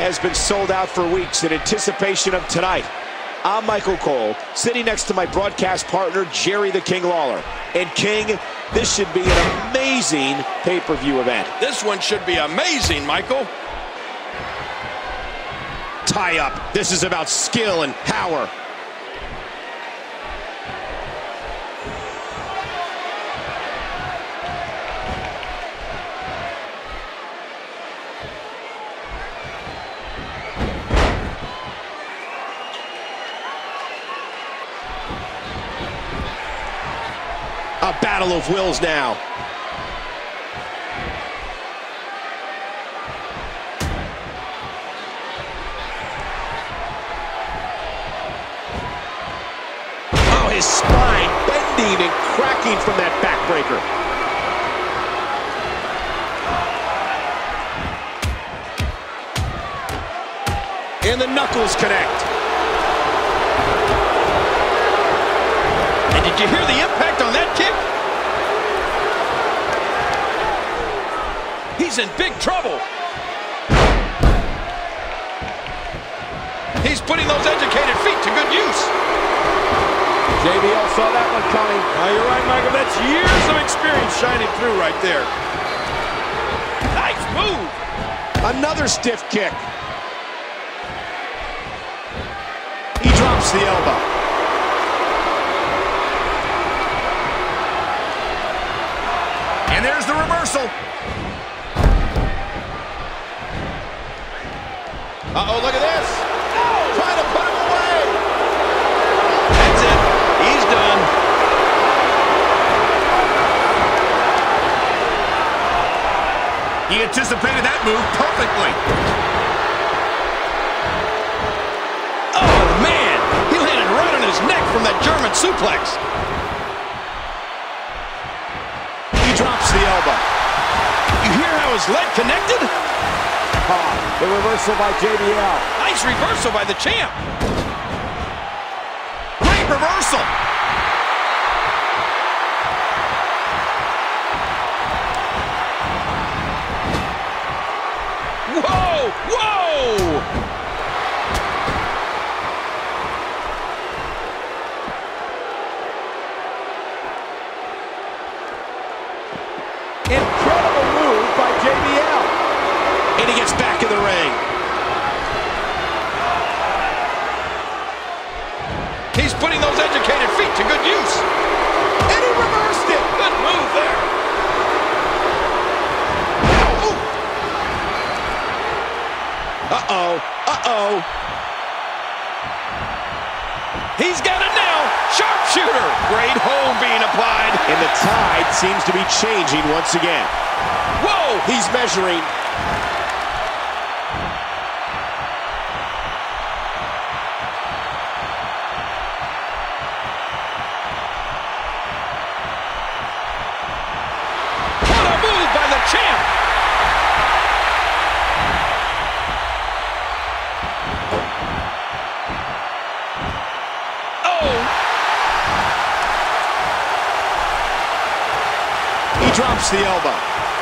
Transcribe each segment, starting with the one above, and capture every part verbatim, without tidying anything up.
has been sold out for weeks in anticipation of tonight. I'm Michael Cole, sitting next to my broadcast partner, Jerry the King Lawler. And King, this should be an amazing pay-per-view event. This one should be amazing, Michael. Tie up. This is about skill and power. A battle of wills now. Oh, his spine bending and cracking from that backbreaker. And the knuckles connect. And did you hear the impact on that kick? He's in big trouble. He's putting those educated feet to good use. J B L saw that one coming. Oh, you're right, Michael. That's years of experience shining through right there. Nice move. Another stiff kick. He drops the elbow. And there's the reversal. Uh-oh, look at this. Oh, trying to put him away. That's it. He's done. He anticipated that move perfectly. Oh, man. He landed right on his neck from that German suplex. He drops the elbow. You hear how his leg connected? Oh, the reversal by J B L. Nice reversal by the champ. Great reversal. Whoa, whoa. Incredible move by J B L. And he gets back in the ring. He's putting those educated feet to good use. And he reversed it. Good move there. Uh-oh. Uh-oh. He's got it now. Sharpshooter. Great hold being applied. And the tide seems to be changing once again. Whoa. He's measuring. What a move by the champ. Oh. He drops the elbow.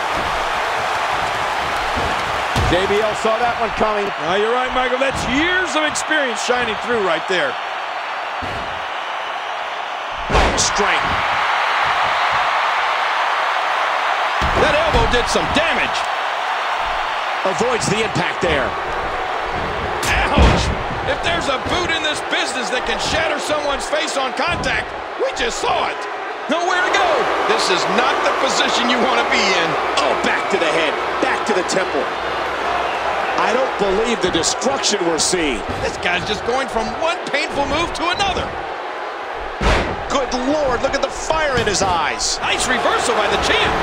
J B L saw that one coming. Oh, you're right, Michael. That's years of experience shining through right there. Strength. That elbow did some damage. Avoids the impact there. Ouch! If there's a boot in this business that can shatter someone's face on contact, we just saw it. Nowhere to go. This is not the position you want to be in. Oh, back to the head. Back to the temple. I don't believe the destruction we're seeing. This guy's just going from one painful move to another. Good Lord, look at the fire in his eyes. Nice reversal by the champ.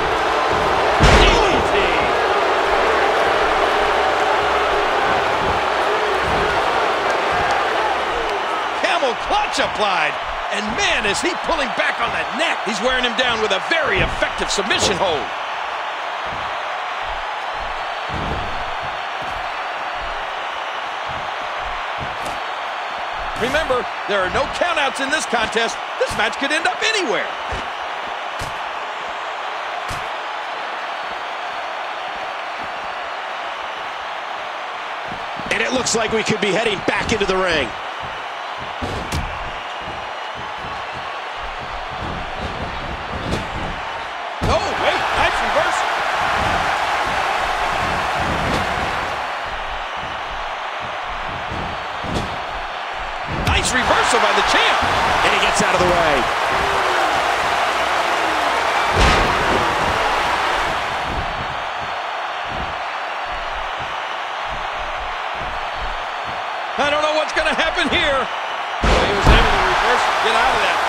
Camel clutch applied. And man, is he pulling back on that neck. He's wearing him down with a very effective submission hold. Remember, there are no countouts in this contest. This match could end up anywhere. And it looks like we could be heading back into the ring. Oh, wait, nice reversal. Nice reversal by the champ. And he gets out of the way. I don't know what's going to happen here. Well, he was able to reverse it. Get out of that.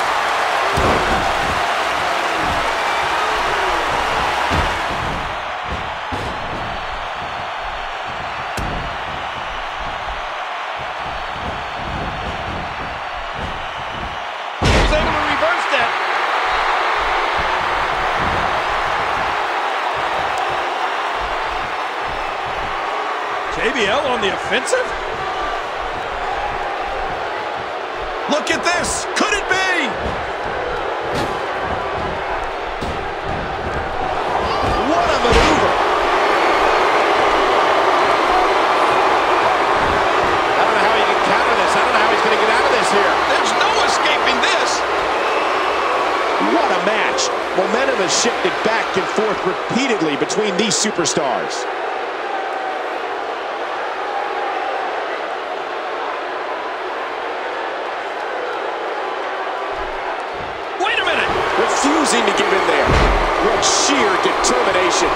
He was able to reverse that. J B L on the offensive? Look at this! Could it be? What a maneuver! I don't know how he can counter this. I don't know how he's going to get out of this here. There's no escaping this. What a match. Momentum has shifted back and forth repeatedly between these superstars. Refusing to give in there. What sheer determination.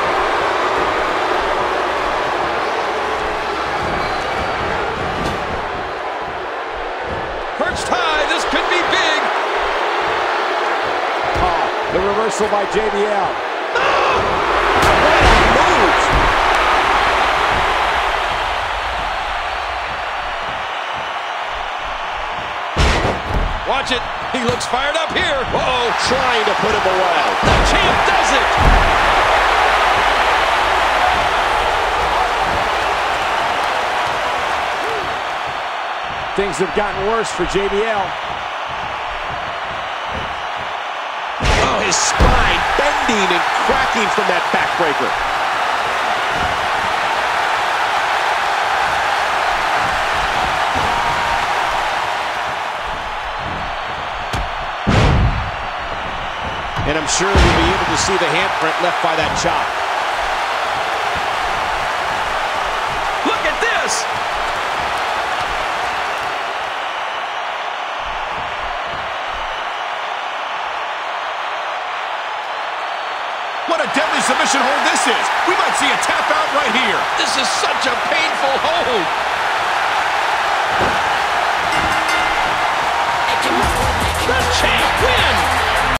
Perched high, this could be big. Oh, the reversal by J B L. Oh! What a move! Watch it. He looks fired up here. Uh-oh, trying to put him away. The champ does it. Things have gotten worse for J B L. Oh, his spine bending and cracking from that backbreaker. And I'm sure we'll be able to see the handprint left by that chop. Look at this! What a deadly submission hold this is. We might see a tap out right here. This is such a painful hold. The champ wins!